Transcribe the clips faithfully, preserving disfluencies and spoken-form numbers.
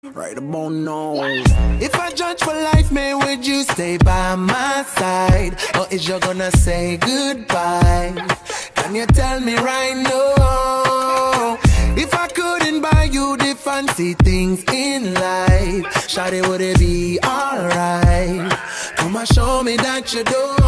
Right about now. If I judge for life, man, would you stay by my side? Or is you gonna say goodbye? Can you tell me right now? If I couldn't buy you the fancy things in life, shawty, would it be alright? Come and show me that you don't.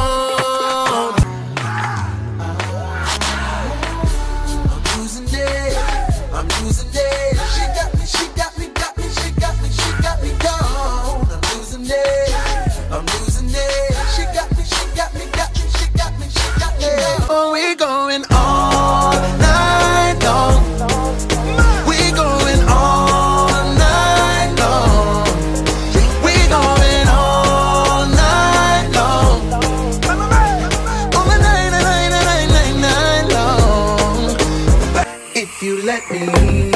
I'm losing it, I'm losing it. She got me, she got me, got me, she got me, she got me down. I'm losing it, I'm losing it. She got me, she got me, got me, she got me, she got me down. Oh, we going all night long. We going all night long. We going all night long. All the night, night, night, night, night long. If you let me.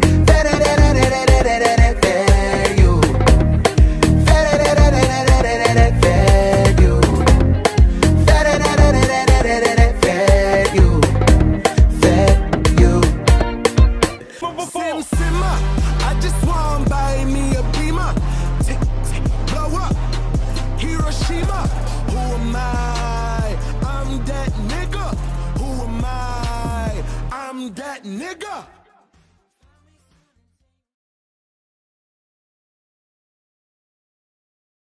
I just want buy me a beamer. Tick, tick, blow up. Hiroshima. Who am I? I'm that nigga. Who am I? I'm that nigga.